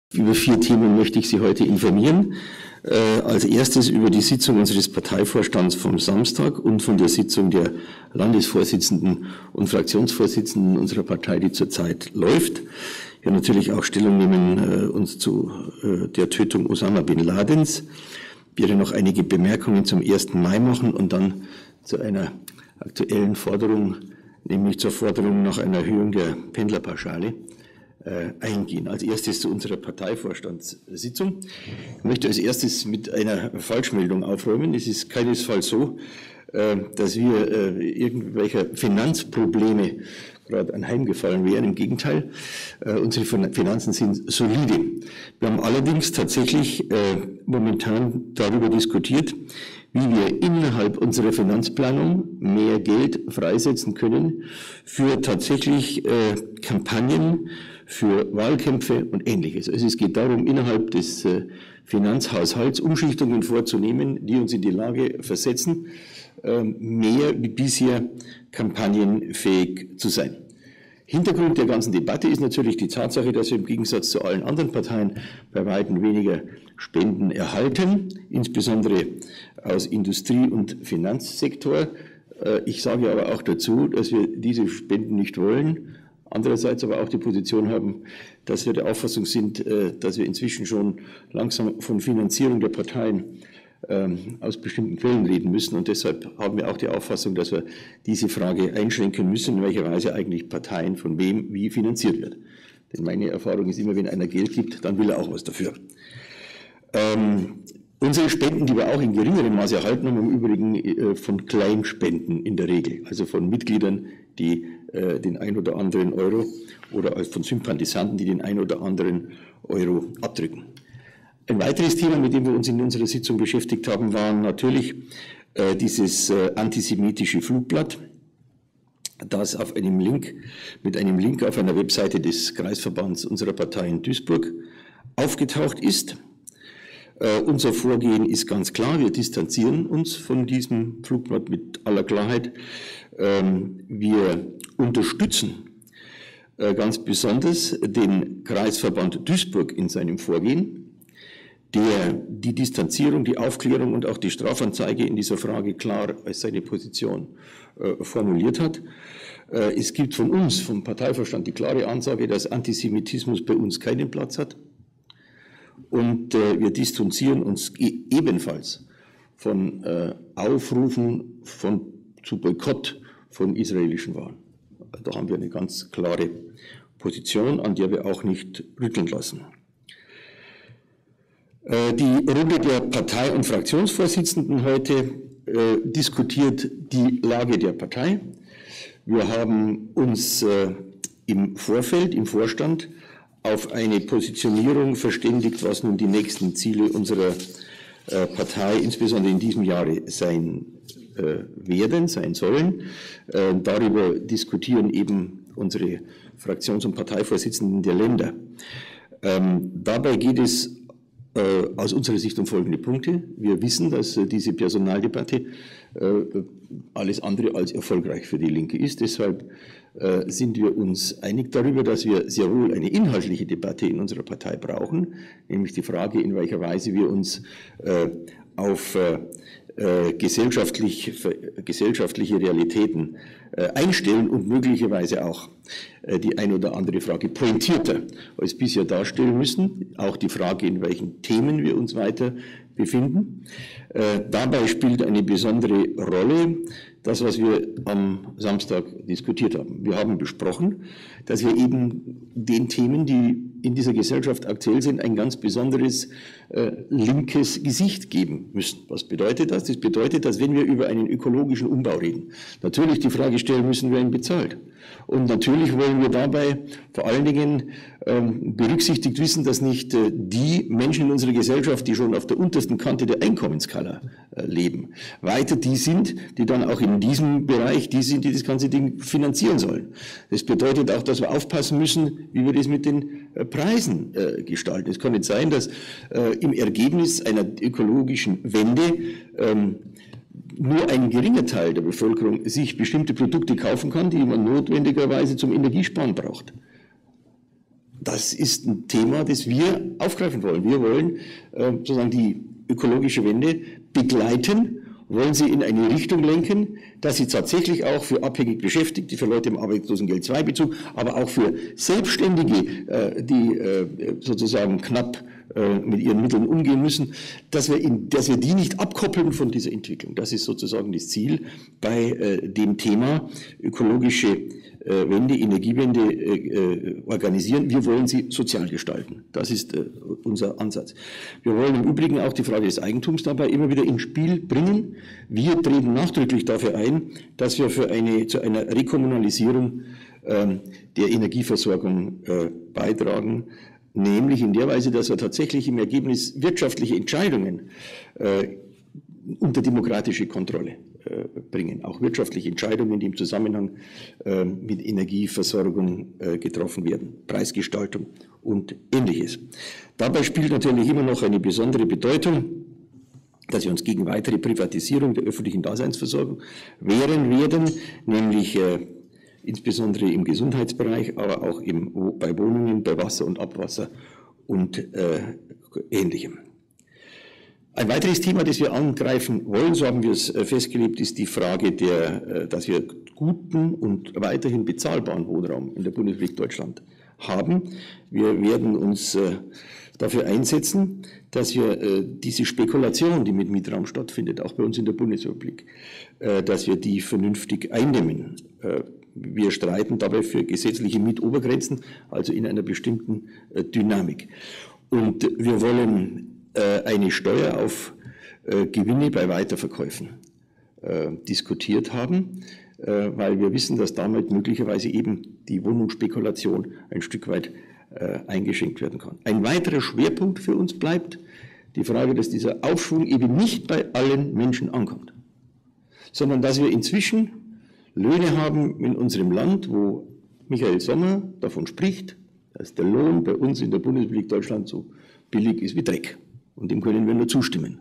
Über 4 Themen möchte ich Sie heute informieren. Als erstes über die Sitzung unseres Parteivorstands vom Samstag und von der Sitzung der Landesvorsitzenden und Fraktionsvorsitzenden unserer Partei, die zurzeit läuft. Wir natürlich auch Stellung nehmen uns zu der Tötung Osama bin Ladens. Ich werde noch einige Bemerkungen zum 1. Mai machen und dann zu einer aktuellen Forderung, nämlich zur Forderung nach einer Erhöhung der Pendlerpauschale eingehen. Als erstes zu unserer Parteivorstandssitzung. Ich möchte als erstes mit einer Falschmeldung aufräumen. Es ist keinesfalls so, dass wir irgendwelcher Finanzprobleme gerade anheimgefallen wären. Im Gegenteil, unsere Finanzen sind solide. Wir haben allerdings tatsächlich momentan darüber diskutiert, wie wir innerhalb unserer Finanzplanung mehr Geld freisetzen können für tatsächlich Kampagnen, für Wahlkämpfe und Ähnliches. Also es geht darum, innerhalb des Finanzhaushalts Umschichtungen vorzunehmen, die uns in die Lage versetzen, mehr wie bisher kampagnenfähig zu sein. Hintergrund der ganzen Debatte ist natürlich die Tatsache, dass wir im Gegensatz zu allen anderen Parteien bei weitem weniger Spenden erhalten, insbesondere aus Industrie- und Finanzsektor. Ich sage aber auch dazu, dass wir diese Spenden nicht wollen, andererseits aber auch die Position haben, dass wir der Auffassung sind, dass wir inzwischen schon langsam von Finanzierung der Parteien aus bestimmten Quellen reden müssen. Und deshalb haben wir auch die Auffassung, dass wir diese Frage einschränken müssen, in welcher Weise eigentlich Parteien von wem wie finanziert wird. Denn meine Erfahrung ist immer, wenn einer Geld gibt, dann will er auch was dafür. Unsere Spenden, die wir auch in geringerem Maße erhalten haben, im Übrigen von Kleinspenden in der Regel, also von Mitgliedern, die den ein oder anderen Euro oder von Sympathisanten, die den ein oder anderen Euro abdrücken. Ein weiteres Thema, mit dem wir uns in unserer Sitzung beschäftigt haben, war natürlich dieses antisemitische Flugblatt, das auf einem Link, mit einem Link auf einer Webseite des Kreisverbands unserer Partei in Duisburg aufgetaucht ist. Unser Vorgehen ist ganz klar, wir distanzieren uns von diesem Flugblatt mit aller Klarheit. Wir unterstützen ganz besonders den Kreisverband Duisburg in seinem Vorgehen, der die Distanzierung, die Aufklärung und auch die Strafanzeige in dieser Frage klar als seine Position formuliert hat. Es gibt von uns, vom Parteivorstand, die klare Ansage, dass Antisemitismus bei uns keinen Platz hat. Und wir distanzieren uns ebenfalls von Aufrufen zu Boykott von israelischen Waren. Da haben wir eine ganz klare Position, an der wir auch nicht rütteln lassen. Die Runde der Partei- und Fraktionsvorsitzenden heute diskutiert die Lage der Partei. Wir haben uns im Vorfeld, im Vorstand, auf eine Positionierung verständigt, was nun die nächsten Ziele unserer Partei, insbesondere in diesem Jahre, sein sollen. Darüber diskutieren eben unsere Fraktions- und Parteivorsitzenden der Länder. Dabei geht es aus unserer Sicht um folgende Punkte. Wir wissen, dass diese Personaldebatte alles andere als erfolgreich für die Linke ist. Deshalb sind wir uns einig darüber, dass wir sehr wohl eine inhaltliche Debatte in unserer Partei brauchen, nämlich die Frage, in welcher Weise wir uns auf gesellschaftliche Realitäten einstellen und möglicherweise auch die ein oder andere Frage pointierter als bisher darstellen müssen. Auch die Frage, in welchen Themen wir uns weiter befinden. Dabei spielt eine besondere Rolle das, was wir am Samstag diskutiert haben. Wir haben besprochen, dass wir eben den Themen, die in dieser Gesellschaft aktuell sind, ein ganz besonderes linkes Gesicht geben müssen. Was bedeutet das? Das bedeutet, dass wenn wir über einen ökologischen Umbau reden, natürlich die Frage stellen müssen, wer ihn bezahlt. Und natürlich wollen wir dabei vor allen Dingen berücksichtigt wissen, dass nicht die Menschen in unserer Gesellschaft, die schon auf der untersten Kante der Einkommensskala leben, weiter die sind, die dann auch in diesem Bereich die sind, die das ganze Ding finanzieren sollen. Das bedeutet auch, dass wir aufpassen müssen, wie wir das mit den Preisen gestalten. Es kann nicht sein, dass im Ergebnis einer ökologischen Wende nur ein geringer Teil der Bevölkerung sich bestimmte Produkte kaufen kann, die man notwendigerweise zum Energiesparen braucht. das ist ein Thema, das wir aufgreifen wollen. Wir wollen sozusagen die ökologische Wende begleiten, wollen sie in eine Richtung lenken, dass sie tatsächlich auch für abhängig Beschäftigte, für Leute im Arbeitslosengeld-II-Bezug, aber auch für Selbstständige, die sozusagen knapp mit ihren Mitteln umgehen müssen, dass wir die nicht abkoppeln von dieser Entwicklung. Das ist sozusagen das Ziel bei dem Thema ökologische Wende, Energiewende organisieren. Wir wollen sie sozial gestalten. Das ist unser Ansatz. Wir wollen im Übrigen auch die Frage des Eigentums dabei immer wieder ins Spiel bringen. Wir treten nachdrücklich dafür ein, dass wir zu einer Rekommunalisierung der Energieversorgung beitragen, nämlich in der Weise, dass wir tatsächlich im Ergebnis wirtschaftliche Entscheidungen unter demokratische Kontrolle bringen. Auch wirtschaftliche Entscheidungen, die im Zusammenhang mit Energieversorgung getroffen werden, Preisgestaltung und Ähnliches. Dabei spielt natürlich immer noch eine besondere Bedeutung, dass wir uns gegen weitere Privatisierung der öffentlichen Daseinsversorgung wehren werden, nämlich insbesondere im Gesundheitsbereich, aber auch bei Wohnungen, bei Wasser und Abwasser und Ähnlichem. Ein weiteres Thema, das wir angreifen wollen, so haben wir es festgelegt, ist die Frage, dass wir guten und weiterhin bezahlbaren Wohnraum in der Bundesrepublik Deutschland haben. Wir werden uns dafür einsetzen, dass wir diese Spekulation, die mit Mietraum stattfindet, auch bei uns in der Bundesrepublik, dass wir die vernünftig eindämmen. Wir streiten dabei für gesetzliche Mietobergrenzen, also in einer bestimmten Dynamik. Und wir wollen eine Steuer auf Gewinne bei Weiterverkäufen diskutiert haben, weil wir wissen, dass damit möglicherweise eben die Wohnungsspekulation ein Stück weit eingeschränkt werden kann. Ein weiterer Schwerpunkt für uns bleibt die Frage, dass dieser Aufschwung eben nicht bei allen Menschen ankommt, sondern dass wir inzwischen Löhne haben in unserem Land, wo Michael Sommer davon spricht, dass der Lohn bei uns in der Bundesrepublik Deutschland so billig ist wie Dreck. Und dem können wir nur zustimmen.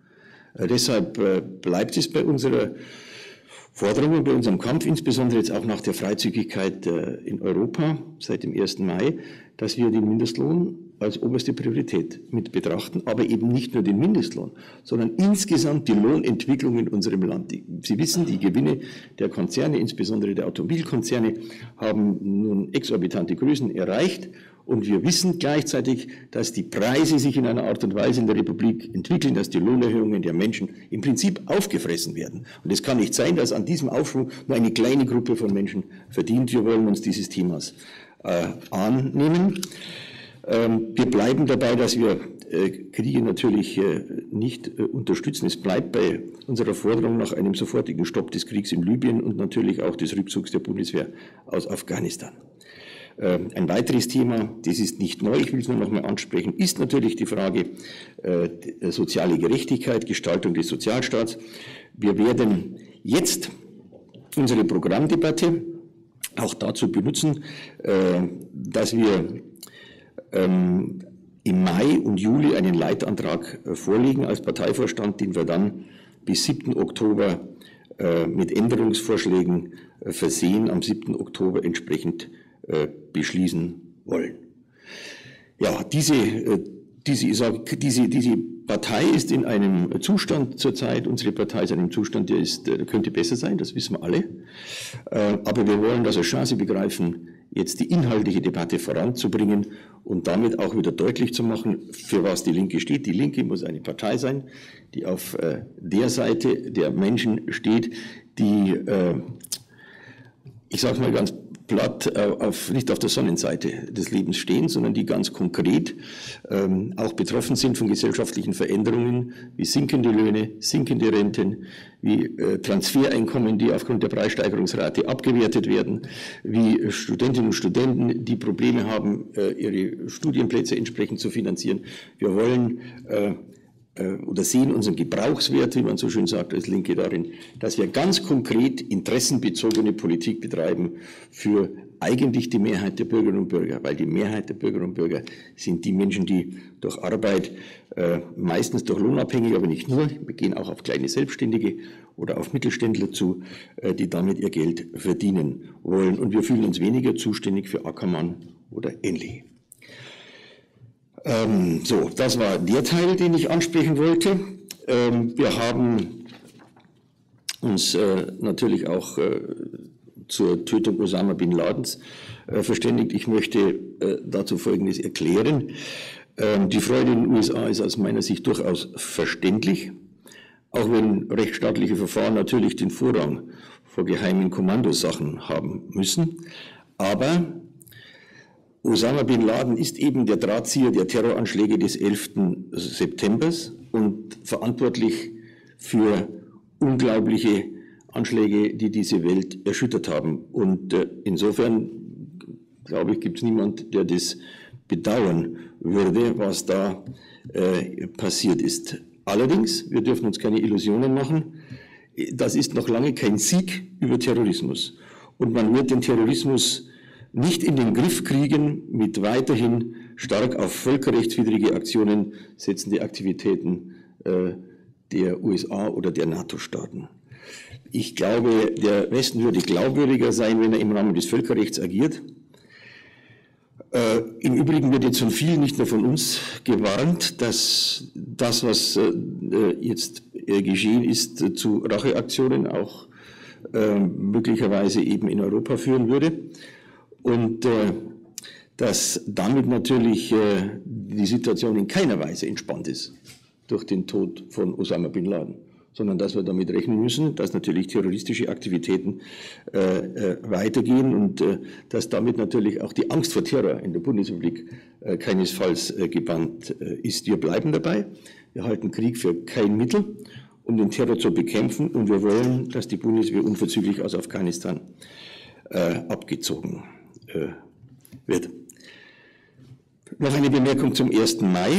Deshalb bleibt es bei unserer Forderung und bei unserem Kampf, insbesondere jetzt auch nach der Freizügigkeit in Europa seit dem 1. Mai, dass wir den Mindestlohn als oberste Priorität mit betrachten, aber eben nicht nur den Mindestlohn, sondern insgesamt die Lohnentwicklung in unserem Land. Sie wissen, die Gewinne der Konzerne, insbesondere der Automobilkonzerne, haben nun exorbitante Größen erreicht. Und wir wissen gleichzeitig, dass die Preise sich in einer Art und Weise in der Republik entwickeln, dass die Lohnerhöhungen der Menschen im Prinzip aufgefressen werden. Und es kann nicht sein, dass an diesem Aufschwung nur eine kleine Gruppe von Menschen verdient. Wir wollen uns dieses Themas annehmen. Wir bleiben dabei, dass wir Kriege natürlich nicht unterstützen. Es bleibt bei unserer Forderung nach einem sofortigen Stopp des Kriegs in Libyen und natürlich auch des Rückzugs der Bundeswehr aus Afghanistan. Ein weiteres Thema, das ist nicht neu, ich will es nur noch mal ansprechen, ist natürlich die Frage soziale Gerechtigkeit, Gestaltung des Sozialstaats. Wir werden jetzt unsere Programmdebatte auch dazu benutzen, dass wir im Mai und Juli einen Leitantrag vorlegen als Parteivorstand, den wir dann bis 7. Oktober mit Änderungsvorschlägen versehen, am 7. Oktober entsprechend beschließen wollen. Ja, diese Partei ist in einem Zustand zurzeit, unsere Partei ist in einem Zustand, der könnte besser sein, das wissen wir alle. Aber wir wollen das als Chance begreifen, jetzt die inhaltliche Debatte voranzubringen und damit auch wieder deutlich zu machen, für was die Linke steht. Die Linke muss eine Partei sein, die auf der Seite der Menschen steht, die, ich sage mal ganz platt, nicht auf der Sonnenseite des Lebens stehen, sondern die ganz konkret auch betroffen sind von gesellschaftlichen Veränderungen, wie sinkende Löhne, sinkende Renten, wie Transfereinkommen, die aufgrund der Preissteigerungsrate abgewertet werden, wie Studentinnen und Studenten, die Probleme haben, ihre Studienplätze entsprechend zu finanzieren. Wir wollen oder sehen unseren Gebrauchswert, wie man so schön sagt als Linke, darin, dass wir ganz konkret interessenbezogene Politik betreiben für eigentlich die Mehrheit der Bürgerinnen und Bürger, weil die Mehrheit der Bürgerinnen und Bürger sind die Menschen, die durch Arbeit, meistens durch lohnabhängig, aber nicht nur, wir gehen auch auf kleine Selbstständige oder auf Mittelständler zu, die damit ihr Geld verdienen wollen. Und wir fühlen uns weniger zuständig für Ackermann oder ähnliche. So, das war der Teil, den ich ansprechen wollte. Wir haben uns natürlich auch zur Tötung Osama bin Ladens verständigt. Ich möchte dazu Folgendes erklären. Die Freude in den USA ist aus meiner Sicht durchaus verständlich, auch wenn rechtsstaatliche Verfahren natürlich den Vorrang vor geheimen Kommandosachen haben müssen. Aber Osama bin Laden ist eben der Drahtzieher der Terroranschläge des 11. September und verantwortlich für unglaubliche Anschläge, die diese Welt erschüttert haben. Und insofern, glaube ich, gibt es niemand, der das bedauern würde, was da passiert ist. Allerdings, wir dürfen uns keine Illusionen machen, das ist noch lange kein Sieg über Terrorismus. Und man wird den Terrorismus nicht in den Griff kriegen mit weiterhin stark auf völkerrechtswidrige Aktionen setzende Aktivitäten der USA oder der NATO-Staaten. Ich glaube, der Westen würde glaubwürdiger sein, wenn er im Rahmen des Völkerrechts agiert. Im Übrigen wird jetzt von vielen, nicht nur von uns, gewarnt, dass das, was jetzt geschehen ist, zu Racheaktionen auch möglicherweise eben in Europa führen würde. Und dass damit natürlich die Situation in keiner Weise entspannt ist durch den Tod von Osama bin Laden, sondern dass wir damit rechnen müssen, dass natürlich terroristische Aktivitäten weitergehen und dass damit natürlich auch die Angst vor Terror in der Bundesrepublik keinesfalls gebannt ist. Wir bleiben dabei, wir halten Krieg für kein Mittel, um den Terror zu bekämpfen, und wir wollen, dass die Bundeswehr unverzüglich aus Afghanistan abgezogen wird. Noch eine Bemerkung zum 1. Mai.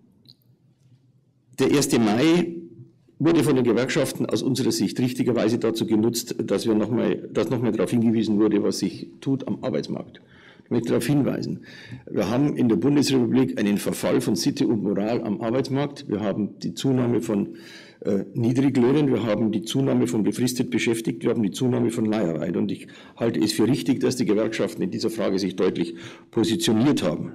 Der 1. Mai wurde von den Gewerkschaften aus unserer Sicht richtigerweise dazu genutzt, dass nochmal darauf hingewiesen wurde, was sich tut am Arbeitsmarkt. Ich möchte darauf hinweisen, wir haben in der Bundesrepublik einen Verfall von Sitte und Moral am Arbeitsmarkt. Wir haben die Zunahme von Niedriglöhnen, wir haben die Zunahme von befristet Beschäftigten, wir haben die Zunahme von Leiharbeit. Und ich halte es für richtig, dass die Gewerkschaften in dieser Frage sich deutlich positioniert haben.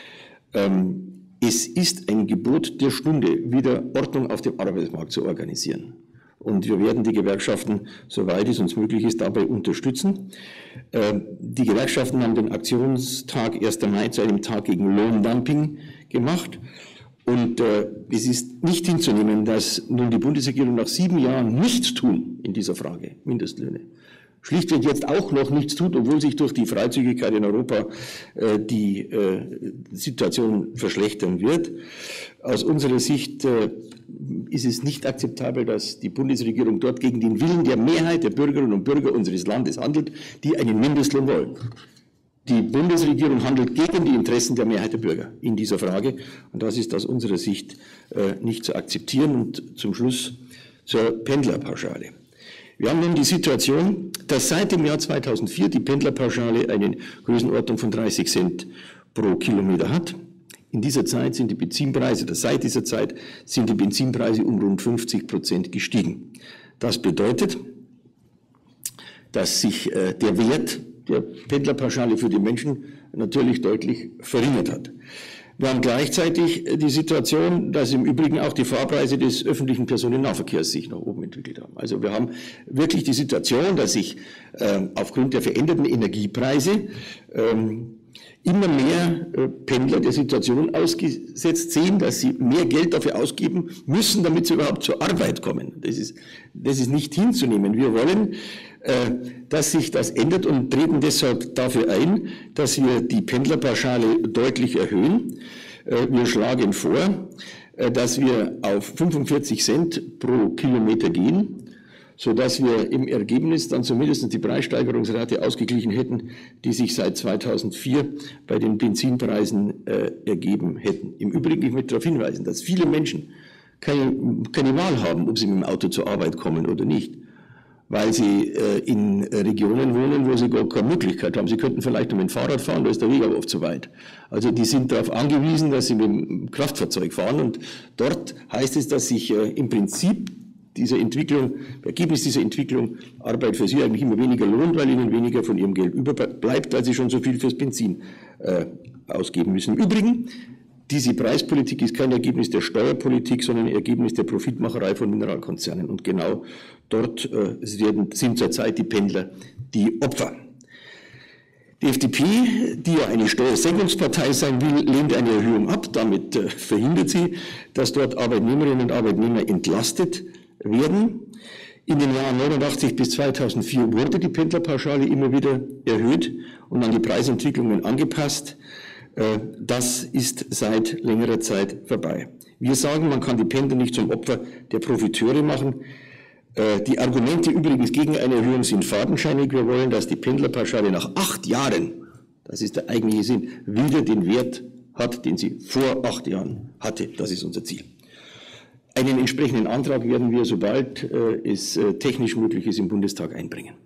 Es ist ein Gebot der Stunde, wieder Ordnung auf dem Arbeitsmarkt zu organisieren. Und wir werden die Gewerkschaften, soweit es uns möglich ist, dabei unterstützen. Die Gewerkschaften haben den Aktionstag 1. Mai zu einem Tag gegen Lohndumping gemacht. Und es ist nicht hinzunehmen, dass nun die Bundesregierung nach 7 Jahren nichts tun in dieser Frage, Mindestlöhne, schlichtweg jetzt auch noch nichts tut, obwohl sich durch die Freizügigkeit in Europa die Situation verschlechtern wird. Aus unserer Sicht ist es nicht akzeptabel, dass die Bundesregierung dort gegen den Willen der Mehrheit der Bürgerinnen und Bürger unseres Landes handelt, die einen Mindestlohn wollen. Die Bundesregierung handelt gegen die Interessen der Mehrheit der Bürger in dieser Frage, und das ist aus unserer Sicht nicht zu akzeptieren. Und zum Schluss zur Pendlerpauschale. Wir haben nun die Situation, dass seit dem Jahr 2004 die Pendlerpauschale eine Größenordnung von 30 Cent pro Kilometer hat. In dieser Zeit sind die Benzinpreise, oder seit dieser Zeit sind die Benzinpreise um rund 50% gestiegen. Das bedeutet, dass sich der Wert der Pendlerpauschale für die Menschen natürlich deutlich verringert hat. Wir haben gleichzeitig die Situation, dass im Übrigen auch die Fahrpreise des öffentlichen Personennahverkehrs sich nach oben entwickelt haben. Also wir haben wirklich die Situation, dass sich aufgrund der veränderten Energiepreise immer mehr Pendler der Situation ausgesetzt sehen, dass sie mehr Geld dafür ausgeben müssen, damit sie überhaupt zur Arbeit kommen. Das ist nicht hinzunehmen. Wir wollen, dass sich das ändert, und treten deshalb dafür ein, dass wir die Pendlerpauschale deutlich erhöhen. Wir schlagen vor, dass wir auf 45 Cent pro Kilometer gehen, sodass wir im Ergebnis dann zumindest die Preissteigerungsrate ausgeglichen hätten, die sich seit 2004 bei den Benzinpreisen ergeben hätten. Im Übrigen, ich möchte darauf hinweisen, dass viele Menschen keine Wahl haben, ob sie mit dem Auto zur Arbeit kommen oder nicht, weil sie in Regionen wohnen, wo sie gar keine Möglichkeit haben. Sie könnten vielleicht mit dem Fahrrad fahren, da ist der Weg aber oft zu weit. Also die sind darauf angewiesen, dass sie mit dem Kraftfahrzeug fahren, und dort heißt es, dass sich im Prinzip dieser Entwicklung, Ergebnis dieser Entwicklung, Arbeit für sie eigentlich immer weniger lohnt, weil ihnen weniger von ihrem Geld überbleibt, weil sie schon so viel fürs Benzin ausgeben müssen. Im Übrigen, diese Preispolitik ist kein Ergebnis der Steuerpolitik, sondern ein Ergebnis der Profitmacherei von Mineralkonzernen. Und genau dort sind zurzeit die Pendler die Opfer. Die FDP, die ja eine Steuersenkungspartei sein will, lehnt eine Erhöhung ab. Damit verhindert sie, dass dort Arbeitnehmerinnen und Arbeitnehmer entlastet werden. In den Jahren 1989 bis 2004 wurde die Pendlerpauschale immer wieder erhöht und an die Preisentwicklungen angepasst. Das ist seit längerer Zeit vorbei. Wir sagen, man kann die Pendler nicht zum Opfer der Profiteure machen. Die Argumente übrigens gegen eine Erhöhung sind fadenscheinig. Wir wollen, dass die Pendlerpauschale nach 8 Jahren, das ist der eigentliche Sinn, wieder den Wert hat, den sie vor 8 Jahren hatte. Das ist unser Ziel. Einen entsprechenden Antrag werden wir, sobald es technisch möglich ist, im Bundestag einbringen.